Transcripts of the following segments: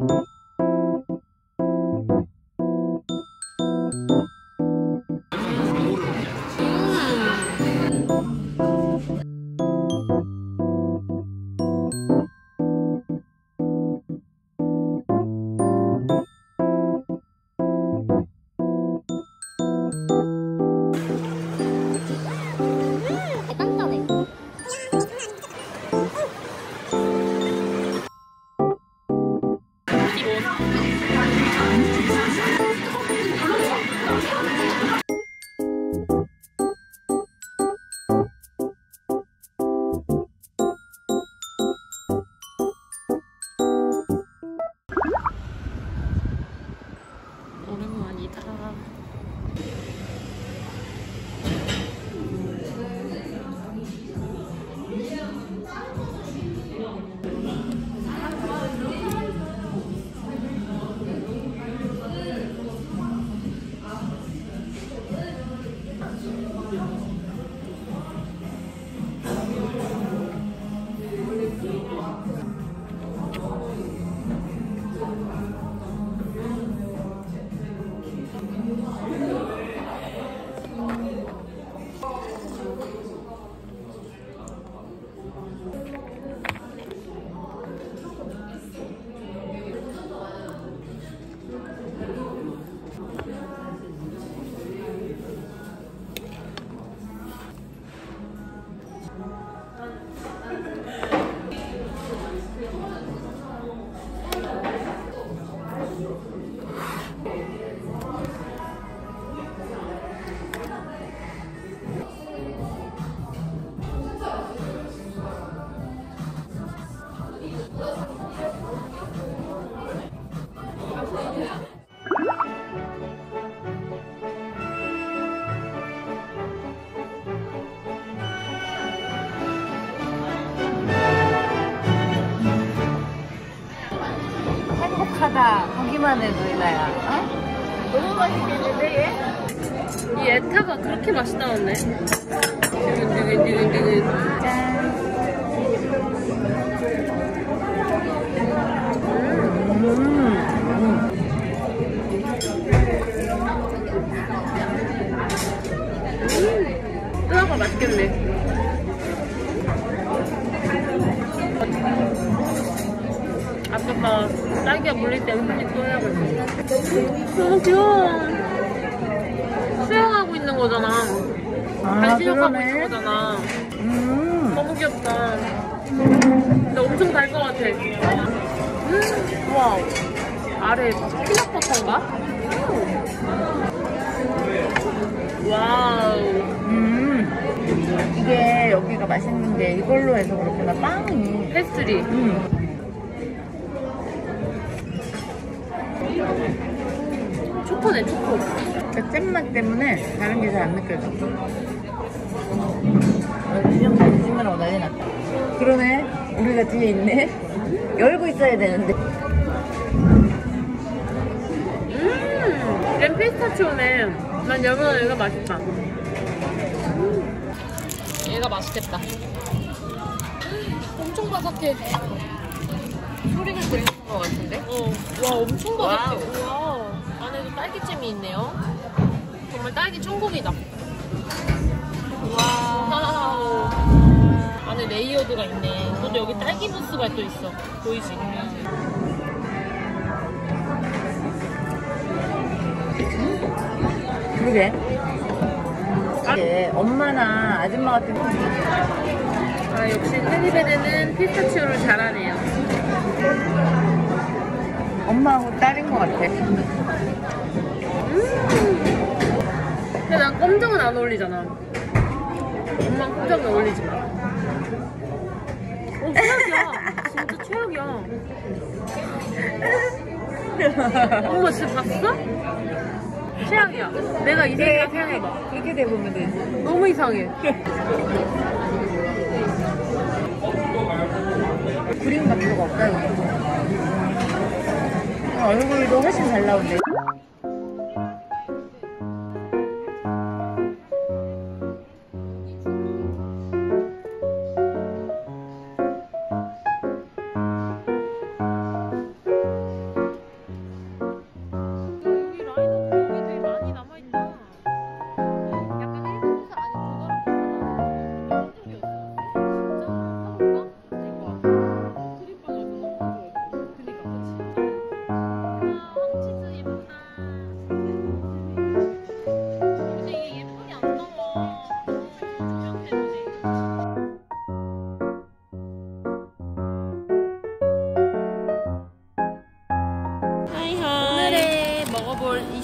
행복하다 보기만 해도 이나야. 어? 너무 맛있겠는데 얘? 이 에타가 그렇게 맛있다는데? 두근두근두근두근. 짠. 뜨아가 맛있겠네. 아까 딸기가 물릴 때 음식 또 해야겠어. 너무 귀여워. 수영하고 있는 거잖아. 반신욕하고 있는 거잖아. 너무 귀엽다. 근데 엄청 달 것 같아. 와우. 아래 피넛버터인가? 와우. 이게 여기가 맛있는 게 이걸로 해서 그렇구나. 빵이. 페스트리. 초코네, 초코. 그 잼맛 때문에 다른 게 잘 안 느껴져. 그냥 뒤집으라고 난리 났다. 그러네. 우리가 뒤에 있네. 열고 있어야 되는데. 램 피스타치오네. 난 여보다 얘가 맛있다. 얘가 맛있겠다. 엄청 바삭해. 소리가 들리는 것 같은데? 와, 엄청 바삭해. 우와. 안에도 딸기잼이 있네요. 정말 딸기 천국이다. 와우. 안에 레이어드가 있네. 근데 여기 딸기 무스가 또 있어. 보이지? 그러게. 이게 엄마나 아줌마 같은. 아, 역시 테리베르는 피스타치오를 잘하네요. 엄마하고 딸인 것 같아. 근데 난 껌정은 안 어울리잖아. 엄마는 껌정은 어울리지 마. 최악이야. 진짜 최악이야. 엄마 진짜 봤어? 최악이야. 내가 이세이랑 생각해봐. 그렇게 돼보면 되지. 너무 이상해. 그림 같은 거가 없다 여기. 얼굴도 훨씬 잘 나오네.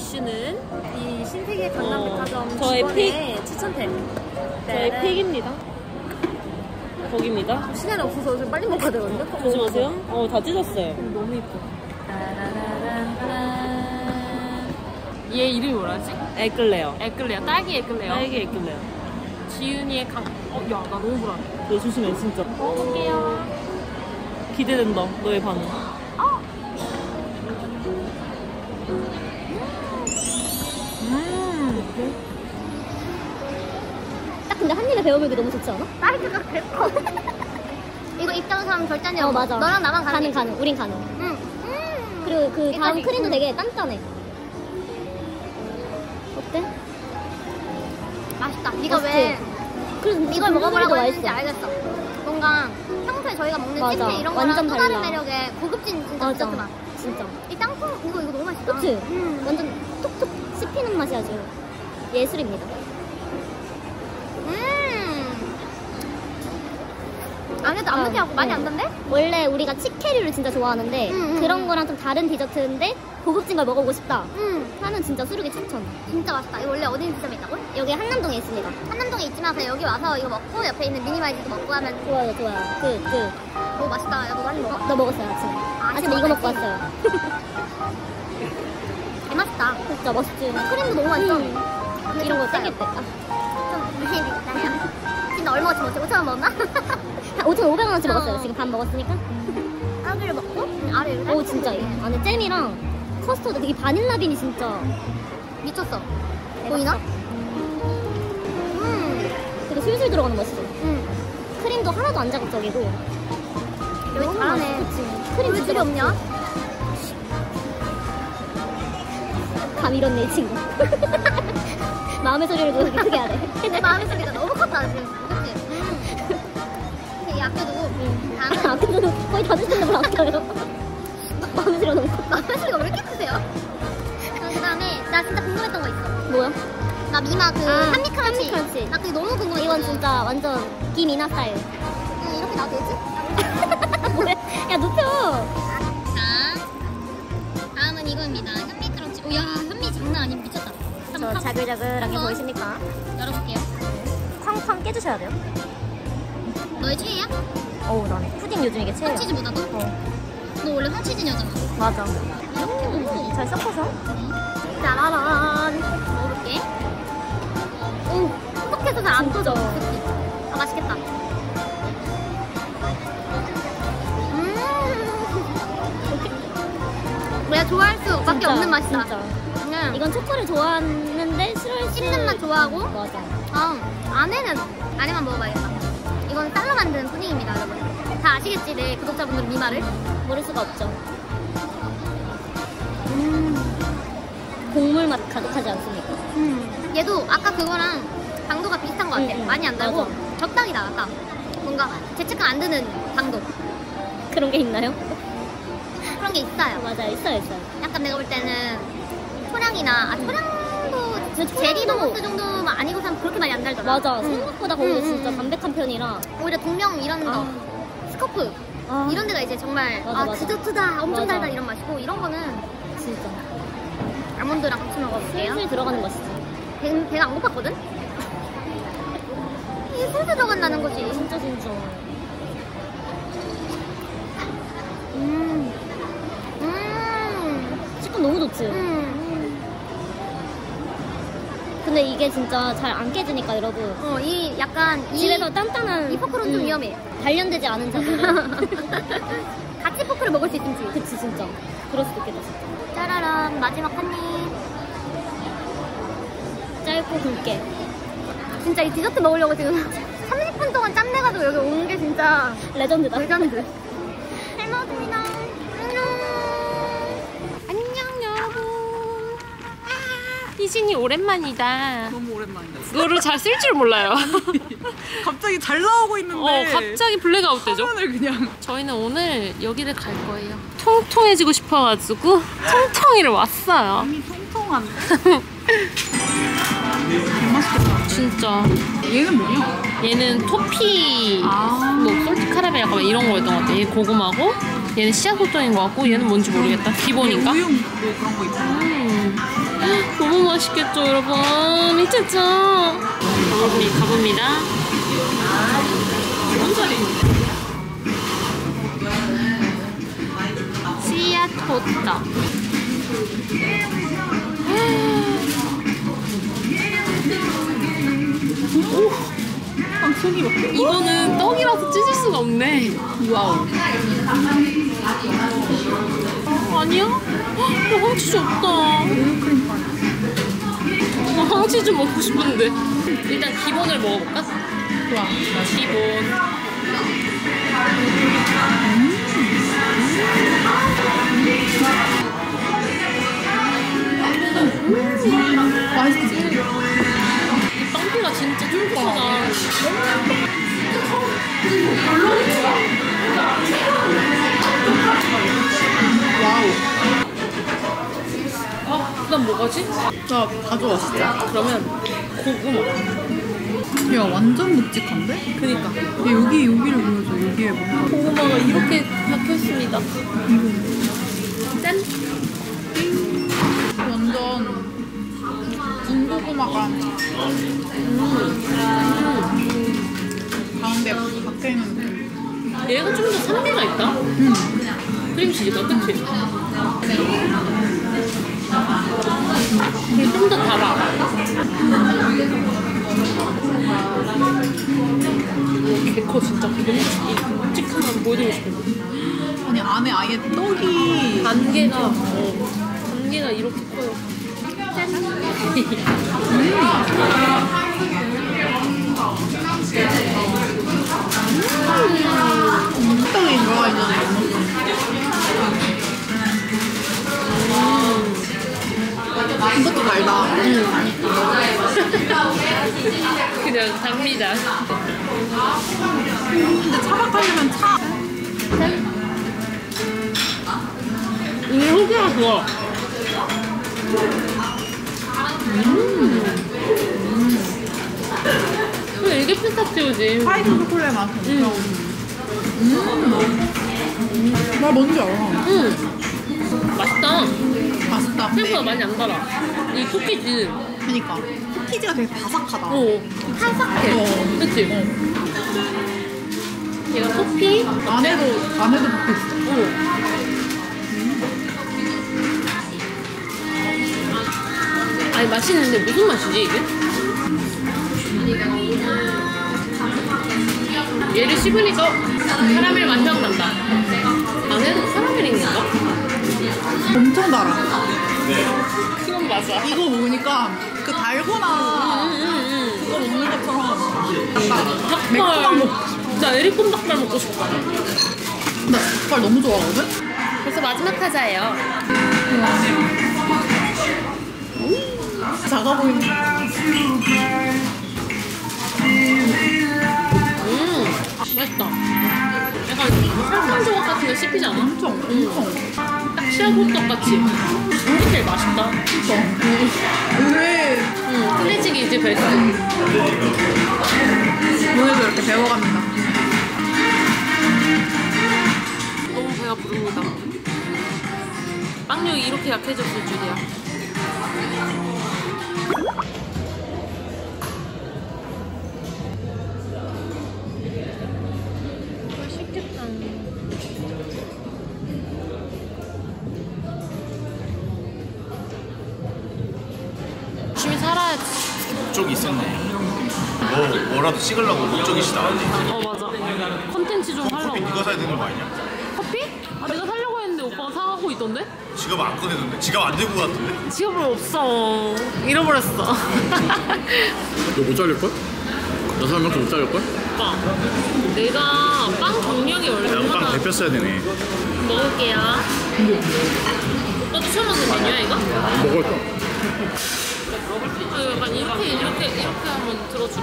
이슈는 이 신세계 강남백화점 저의 직원의 추천템. 저의 픽입니다. 거기입니다. 시간이 없어서 좀 빨리 먹어야 되거든요. 조심하세요. 다 찢었어요. 너무 이뻐. 얘 이름이 뭐라지? 에클레어. 에클레어. 딸기 에클레어. 딸기 에클레어. 지윤이의 야, 나 너무 불안해. 너 조심해, 진짜. 먹을게요. 기대된다, 너의 반응. 딱 근데 한 입에 배워먹기 너무 좋지 않아? 딸기가 배고. 이거 입장 사람 절대 아니야. 맞아. 너랑 나만 가는 가능. 우린 가능. 응. 그리고 그 다음 이거지. 크림도 되게 단단해. 어때? 맛있다. 네가 맛있지? 왜 그래서 이걸 먹어보라고 맛있어. 했는지 알겠어. 뭔가 평소에 저희가 먹는 맞아. 찜채 이런 거랑 완전 또 다른 달라. 매력의 고급진 진짜 맞아. 디저트 맛. 진짜. 이 땅콩 이거 너무 맛있다. 그치? 완전 톡톡 씹히는 맛이 아주 예술입니다. 안에도 안 느끼하고 많이 안 단데? 원래 우리가 치케류를 진짜 좋아하는데 그런 거랑 좀 다른 디저트인데 고급진 걸 먹어보고 싶다 하면 진짜 수룩이 추천. 진짜 맛있다. 이거 원래 어디 지점에 있다고? 여기 한남동에 있습니다. 한남동에 있지만 그냥 여기 와서 이거 먹고 옆에 있는 미니마이즈도 먹고 하면 좋아요. 너무 맛있다. 야, 너 많이 먹어? 너 먹었어요 아침에? 아침에 이거 먹고 왔어요. 맛있다. 진짜 맛있지? 크림도 너무 맛있어. 이런 거 땡길 때. 좀 비싸요. 진짜 얼마치 먹었지? 5,000원 먹었나? 5,500원어치 먹었어요. 지금 반 먹었으니까. 아래를 먹고 아래를. 오 진짜 이 안에 잼이랑 커스터드 이 바닐라빈이 진짜 미쳤어. 보이나? 되게 술술 들어가는 맛이죠. 크림도 하나도 안 자극적이고. 여기 잘하네. 크림 왜 줄이 없냐? 감 잃었네 이 친구. 마음의 소리를 좀 크게 해야 돼. 내 마음의 소리가 너무 컸다 지금. 그치? 되게 아껴두고 다음은 아껴도 거의 다 드시는 걸 아껴요. 마음의 소리가 너무 커. 마음의 소리가 왜 이렇게 크세요? 그 다음에 나 진짜 궁금했던 거 있어. 뭐야? 나 미마 그 한미 크런치. 크런치. 나 그게 너무 궁금했어. 이건 진짜 완전 김이나 스타일. 이렇게 나도 되지? 뭐야? 야 눕혀. 자, 다음은 이거입니다. 현미 크런치. 오야, 현미 장난 아니야. 미쳤다. 저 자글자글한 게 한번 보이십니까? 열어볼게요. 쾅쾅 깨주셔야 돼요. 너의 최애야? 어우 나네. 푸딩 요즘 이게 최애야. 황치즈보다도? 너 원래 황치즈녀잖아. 맞아. 이렇게 잘 섞어서. 짜라란. 먹어볼게. 오, 퍽퍽해서 잘 안 떠져. 아, 맛있겠다. 내가 좋아할 수밖에 진짜, 없는 맛이다. 진짜. 그냥 이건 초코를 좋아하는데 싫어할 수. 씹는 맛 좋아하고 맞아. 안에만 먹어봐야겠다. 이건 쌀로 만든 푸딩입니다, 여러분. 다 아시겠지, 내 구독자분들은 이 말을? 모를 수가 없죠. 곡물 맛 가득하지 않습니까? 얘도 아까 그거랑 당도가 비슷한 것 같아. 많이 안 달고 맞아. 적당히다, 아까. 뭔가 죄책감 안 드는 당도. 그런 게 있나요? 그런 게 있어요. 맞아요, 있어요. 약간 내가 볼 때는 초량이나 초량도 제리 노무스 정도만 아니고선 그렇게 많이 안 달더라. 맞아. 생각보다 거기 진짜 담백한 편이라. 오히려 동명 이런 거, 스코프 이런 데가 이제 정말 맞아. 디저트다, 엄청 맞아. 달다 이런 맛이고 이런 거는 진짜. 아몬드랑 같이 먹어볼게요. 슬슬 들어가는 맛이지. 배가 안 고팠거든? 이게 슬슬 들어간다는 거지. 진짜. 식감 너무 좋지? 근데 이게 진짜 잘 안 깨지니까 여러분. 이 약간 집에서 단단한 이 포크는 좀 위험해. 단련되지 않은 자들은 같이 포크를 먹을 수 있든지. 그치 진짜 그럴 수도 있겠다 진짜. 짜라란 마지막 한 입. 짧고 굵게. 진짜 이 디저트 먹으려고 지금 30분 동안 짬내가지고 여기 온 게 진짜 레전드다. 레전드. 잘 먹었습니다. 안녕 여러분. 희진이 오랜만이다. 너무 오랜만이다. 그거를 잘 쓸 줄 몰라요. 갑자기 잘 나오고 있는데 갑자기 블랙아웃 되죠? 화면을 그냥 저희는 오늘 여기를 갈 거예요. 통통해지고 싶어가지고 통통이를 왔어요. 몸이 통통한데? 개맛있겠다. 진짜. 얘는 뭐냐? 얘는 토피, 아. 뭐 솔트 카라멜 약간 이런 거였던 것 같아. 얘 고구마고 얘는 씨앗 호떡인 것 같고 얘는 뭔지 모르겠다. 기본인가? 우유 뭐 그런 거 있잖아. 너무 맛있겠죠, 여러분? 미쳤죠? 가봅니다. 뭔 씨앗 호떡. 손이 막. 이거는 떡이라서 찢을 수가 없네. 와우. 아니야? 나 황치즈 없다. 나 황치즈 먹고 싶은데. 일단 기본을 먹어볼까? 좋아. 기본. 맛있지? 이 빵피가 진짜 쫄깃하다. 와우. 그다음 뭐가지? 다 좋아 진짜. 그러면 고구마. 야 완전 묵직한데? 그니까 야, 여기를 보여줘. 여기에 뭔가. 고구마가 이렇게 박혀있습니다. 짠! 완전 군고구마가 가운데 박혀있는 느낌. 얘가 좀 더 산미가 있다? 크림치즈가 그치? 그리고 좀 더 달아. 개커 진짜 너무 묵직하면 보여드리고 싶은데. 아니 안에 아예 떡이 단계가 이렇게 커요. 떡이 들어가 있잖아. 이것도 달다. 그냥 답니다. 근데 차박하려면 차. 이 호기가 좋아. 근데 이게 피스타치오지. 화이트 초콜릿 맛 엄청. 나 뭔지 알아. 맛있다. 맛있다. 근데 생각보다 많이 안 달아. 이 쿠키즈. 그니까 쿠키즈가 되게 바삭하다. 바삭해. 그치? 얘가 커피? 안에도 붙어있어. 아니 맛있는데 무슨 맛이지 이게? 얘를 씹으니까 카라멜 맛이 확 난다. 안에도 카라멜이 있는 건가? 엄청 달아. 그건 맞아. 이거 먹으니까 그 달고나 그거 먹는 것처럼 약간 매콤한 거. 나 에리콘 닭발 먹고 싶다. 나 닭발 너무 좋아하거든? 벌써 마지막 타자예요. 작아 보이네. 맛있다. 약간 설탕 조각 같은 거 씹히지 않아? 엄청. 딱 씨앗호떡 같이. 이게 제일 맛있다. 왜 클래식이 이제 베스트. 오늘도 이렇게 배워갑니다. 너무 배가 부릅니다. 빵력이 이렇게 약해졌을 줄이야. 맛있겠다. 열심히 살아야지. 목적이 있었네. 뭐라도 찍으려고 목적이 시작하네. 맞아. 컨텐츠 좀 하려고. 커피 네가 사야 되는 거 아니야? 커피? 아, 내가 살려고 했는데 오빠가 사가고 있던데? 지갑 안 꺼내던데? 지갑 안 들고 갔던데? 지갑을 없어. 잃어버렸어. 너 못 잘릴걸? 여섯 명도 못 잘릴걸? 오빠, 내가 빵 종량이 원래 빵 얼마나 대표 써야 되네. 먹을게요. 오빠도 처음 먹는 메뉴야 이거? 먹을 거. 약간 이렇게 한번 들어줘.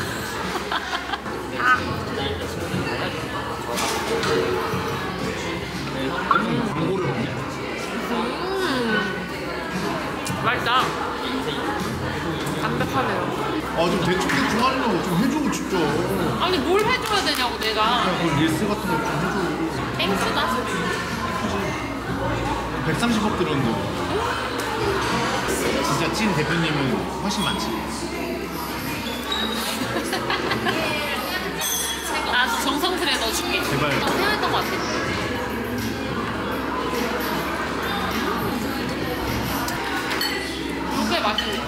맛있다. 담백하네요. 좀 대충 하는 거좀 해주고 진짜. 아니 뭘 해줘야 되냐고 내가. 그냥 그 릴스 같은 거 좀 해줘. 땡스다. 130억 들었는데 진짜 찐 대표님은 훨씬 많지. 아, 정성스레 넣어줄게. 제발. 나 생각했던 것 같아. 이게 맛있네.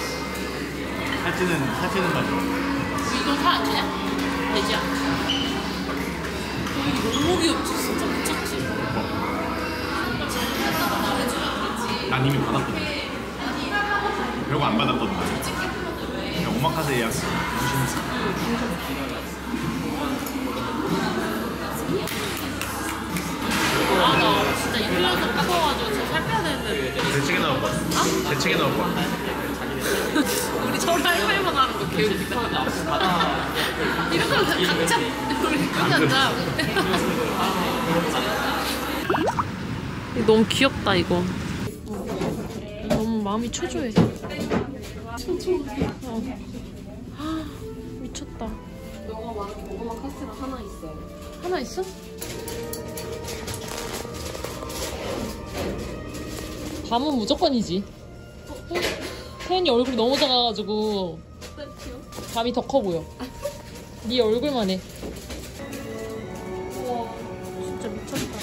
살찌는 맛이. 이거 살 안 찌냐? 돼지야. 이게 너무 귀엽지, 진짜 미쳤지. 난 이미 받았거든. 별거 안 받았거든. 그냥 오마카세 예약 주시면서. 아, 나 진짜 이틀려서 깎아가지고 진짜 살 빼야 되는데. 대책에 나올 것 같아. 대책에 나올 것 같아. 우리 서로 할 말만 하는 거 개웃기다. 이렇게 하면 각자 우리 끝났자. 너무 귀엽다 이거. 너무 마음이 초조해. 초조해. 미쳤다. 너가 말한 고구마 카스테라 하나 있어. 하나 있어? 밤은 무조건이지. 태연이 얼굴이 너무 작아가지고 밤이 더 커 보여. 네 얼굴만 해. 와 진짜 미쳤다.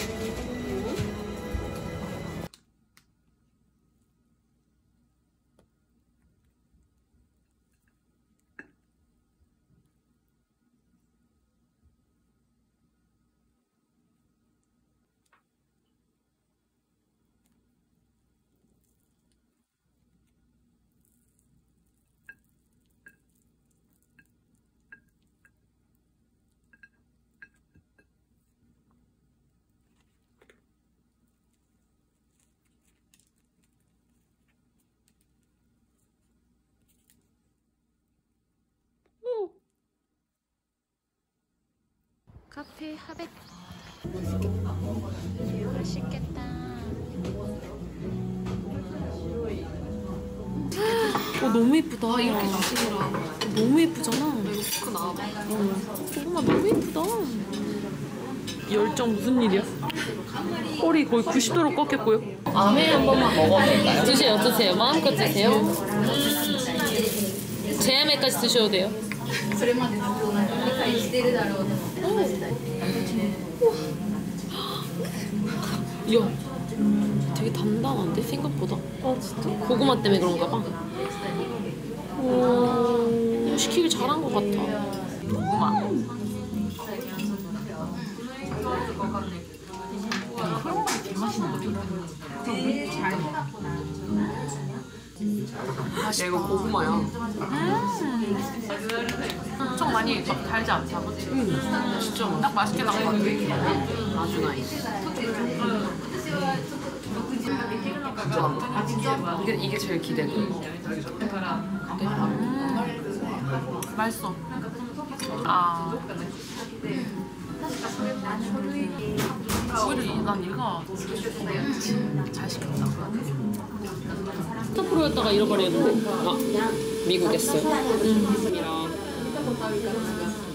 카페 하백. 맛있겠다. 너무 예쁘다. 이렇게 주시더라. 너무 예쁘잖아. 이거 포크 나와봐. 고구마 너무 예쁘다. 열정 무슨 일이야? 꼬리 거의 90도로 꺾였고요. 아메 한 번만 먹어도 될까요? 드세요. 마음껏 드세요. 제아메까지 드셔도 돼요. 이야, 되게 단단한데 생각보다. 진짜? 고구마 때문에 그런가 봐. 오, 시키길 잘한 것 같아. 고구마. 그런 거 되게 맛있는 거죠? 야, 이거 고구마야. 엄청 많이 막 달지 않다, 그치? 진짜 딱 맛있게 나온 것 같아. 아주 나이스. 진짜? 이게 제일 기대돼. 맛있어. 오히려 난 얘가 잘 시켰다. 스타프로였다가 잃어버렸는데 미국에서.